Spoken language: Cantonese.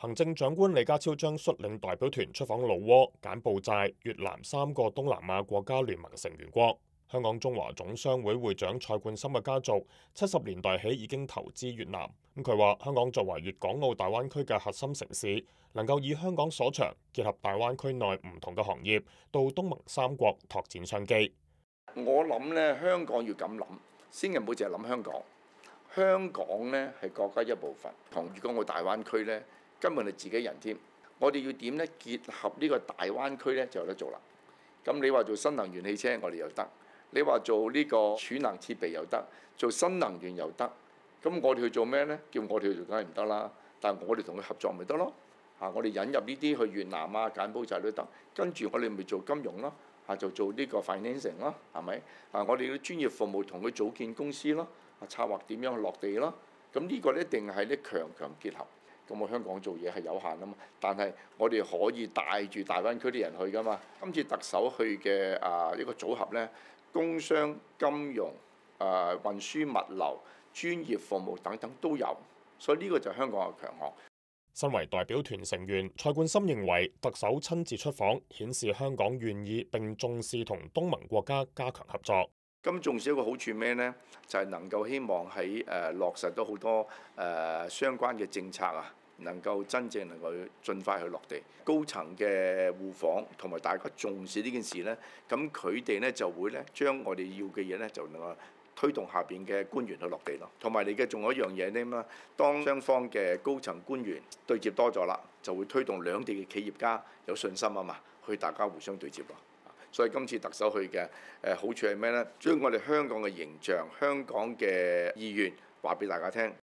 行政長官李家超將率領代表團出訪老撾、柬埔寨、越南3個東南亞國家聯盟成員國。香港中華總商會會長蔡冠深嘅家族70年代起已經投資越南。佢話香港作為粵港澳大灣區嘅核心城市，能夠以香港所長結合大灣區內唔同嘅行業，到東盟3國拓展商機。 我諗咧，香港要咁諗，先唔好淨係諗香港。香港咧係國家一部分，同粵港澳大灣區咧根本係自己人添。我哋要點咧結合呢個大灣區咧就有得做啦。咁你話做新能源汽車，我哋又得；你話做呢個儲能設備又得，做新能源又得。咁我哋去做咩咧？叫我哋去做梗係唔得啦。但係我哋同佢合作咪得咯？我哋引入呢啲去越南啊、柬埔寨都得。跟住我哋咪做金融咯。就做呢個 financing 咯，係咪？我哋啲專業服務同佢組建公司咯，策劃點樣去落地咯。咁呢個一定係啲強強結合。咁我香港做嘢係有限啊嘛，但係我哋可以帶住大灣區啲人去噶嘛。今次特首去嘅一個組合咧，工商、金融、運輸、物流、專業服務等等都有，所以呢個就係香港嘅強項。 身為代表團成員，蔡冠深認為特首親自出訪，顯示香港願意並重視同東盟國家加強合作。 咁重視一個好處咩呢？就係能夠希望喺落實到好多相關嘅政策啊，能夠真正能夠盡快去落地。高層嘅互訪同埋大家重視呢件事呢，咁佢哋呢就會呢將我哋要嘅嘢呢就能夠推動下邊嘅官員去落地咯，同埋你嘅仲有一樣嘢呢嘛，當雙方嘅高層官員對接多咗啦，就會推動兩地嘅企業家有信心啊嘛，去大家互相對接咯。所以今次特首去嘅好處係咩呢？將我哋香港嘅形象、香港嘅意願話俾大家聽。